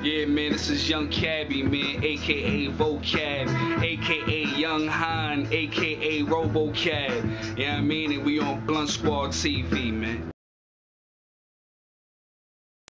Yeah, man, this is Young Cabby, man, a.k.a Vocab, a.k.a Young Han, a.k.a Robocab. You know what I mean? And we on BluntSquadTV, man.